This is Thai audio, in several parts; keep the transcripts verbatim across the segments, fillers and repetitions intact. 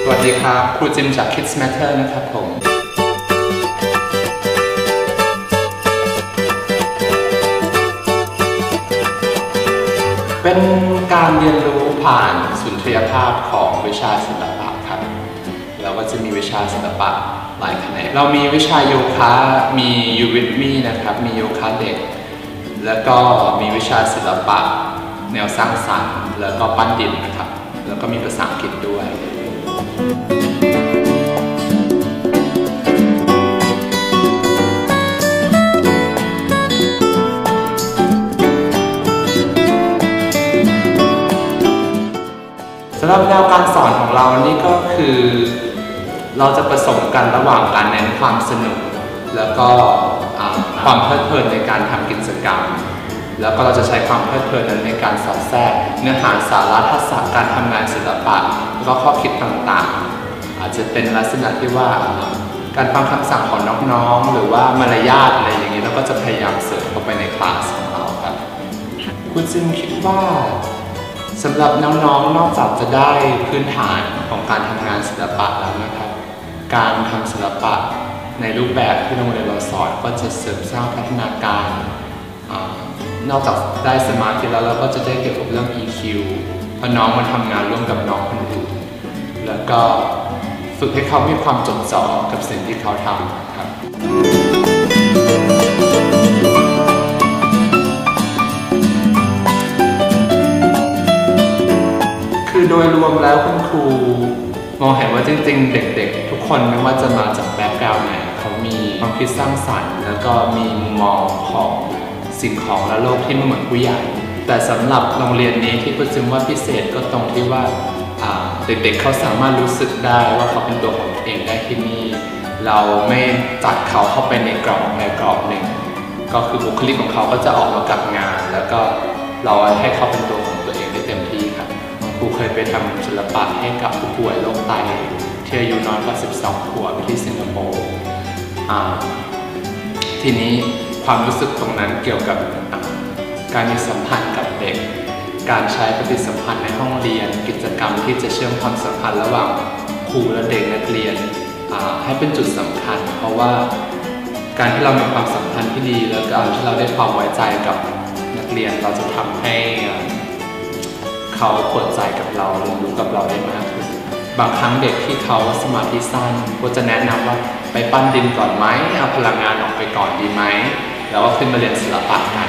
สวัสดีครับครูจิมจาก Kids Matter นะครับผมเป็นการเรียนรู้ผ่านสุนทรียภาพของวิชาศิลปะครับแล้วก็จะมีวิชาศิลปะหลายแขนงเรามีวิชาโยคะมียูวิทมีนะครับมีโยคะเด็กแล้วก็มีวิชาศิลปะแนวสร้างสรรค์แล้วก็ปั้นดินนะครับแล้วก็มีภาษาอังกฤษด้วยสำหรับแนวการสอนของเรานี่ก็คือเราจะผสมกันระหว่างการเน้นความสนุกแล้วก็ความเพลิดเพลินในการทำกิจกรรมแล้วก็เราจะใช้ความเพลิดเพลินนั้นในการสอดแทรกเนื้อหาสาระทักษะการทำงานศิลปะแล้วก็ข้อคิดต่างๆอาจจะเป็นลักษณะที่ว่าการฟังคำสั่งของน้องๆหรือว่ามารยาทอะไรอย่างนี้เราก็จะพยายามเสริมเข้าไปในคลาสของเราครับคุณจิมคิดว่าสำหรับน้องๆ นอกจากจะได้พื้นฐานของการทำงานศิลปะแล้วนะครับการทำศิลปะในรูปแบบที่โรงเรียนเราสอนก็จะเสริมสร้างพัฒนาการนอกจากได้สมาธิแล้วเราก็จะได้เกี่ยวกับเรื่อง อี คิว เพราะน้องมาทำงานร่วมกับน้องคนอื่นแล้วก็ฝึกให้เขามีความจดจ่อกับสิ่งที่เขาทำครับคือโดยรวมแล้วคุณครูมองเห็นว่าจริงๆเด็กๆทุกคนไม่ว่าจะมาจากแบ็คกราวด์ไหนเขามีความคิดสร้างสรรค์แล้วก็มีมุมมองของสิ่งของและโลกที่ไม่เหมือนผู้ใหญ่แต่สำหรับโรงเรียนนี้ที่พูดถึงว่าพิเศษก็ตรงที่ว่าเด็กๆ เ, เขาสามารถรู้สึกได้ว่าเขาเป็นตัวของตัวเองได้ที่นี่เราไม่จัดเขาเข้าไปในกรอบในกรอบหนึ่งก็คือบุคลิกของเขาก็จะออกมากับงานแล้วก็เราให้เขาเป็นตัวของตัวเองได้เต็มที่ครับครูเคยไปทำศิลปะให้กับผู้ป่วยโรคไตที่อายุน้อยกว่าสิบสองขวบที่สิงคโปร์ทีนี้ความรู้สึกตรงนั้นเกี่ยวกับการมีสัมพันธ์กับเด็กการใช้ปฏิสัมพันธ์ในห้องเรียนกิจกรรมที่จะเชื่อมความสัมพันธ์ระหว่างครูและเด็กนักเรียนให้เป็นจุดสำคัญเพราะว่าการที่เรามีความสัมพันธ์ที่ดีแล้วการที่เราได้ความไว้ใจกับนักเรียนเราจะทำให้เขาเปิดใจกับเราเรียนรู้กับเราได้มากขึ้นบางครั้งเด็กที่เขาสมาธิสั้นก็จะแนะนำว่าไปปั้นดินก่อนไหมเอาพลังงานออกไปก่อนดีไหมแล้วก็ขึ้นมาเรียนศิลปะกัน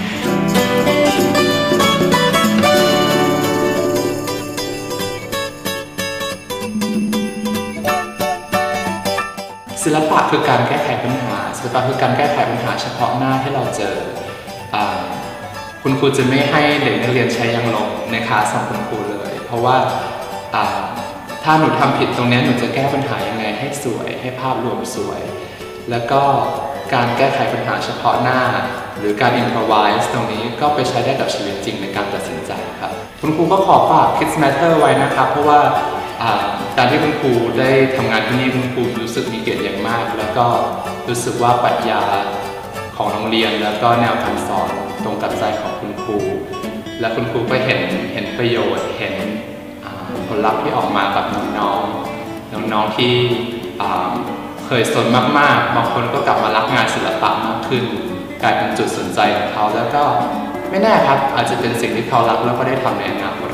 ศิลปะคือการแก้ไขปัญหาศิลปะคือการแก้ไขปัญหาเฉพาะหน้าที่เราเจอคุณครูจะไม่ให้เด็กนักเรียนใช้ยางลบในคลาสของคุณครูเลยเพราะว่าถ้าหนูทำผิดตรงนี้หนูจะแก้ปัญหายังไงให้สวยให้ภาพรวมสวยแล้วก็การแก้ไขปัญหาเฉพาะหน้าหรือการ improvise ตรงนี้ก็ไปใช้ได้กับชีวิตจริงในการตัดสินใจครับคุณครูก็ขอฝาก Kids Matter ไว้นะครับเพราะว่าการที่คุณครูได้ทำงานที่นี่คุณครูรู้สึกมีเกียรติอย่างมากแล้วก็รู้สึกว่าปรัชญาของโรงเรียนแล้วก็แนวการสอนตรงกับใจของคุณครูและคุณครูก็เห็นเห็นประโยชน์เห็นผลลัพธ์ที่ออกมากับน้องๆน้องๆที่เคยสนมากๆบางคนก็กลับมารักงานศิลปะมากขึ้นกลายเป็นจุดสนใจของเขาแล้วก็ไม่แน่ครับอาจจะเป็นสิ่งที่เขารักแล้วก็ได้ทำในอนาคต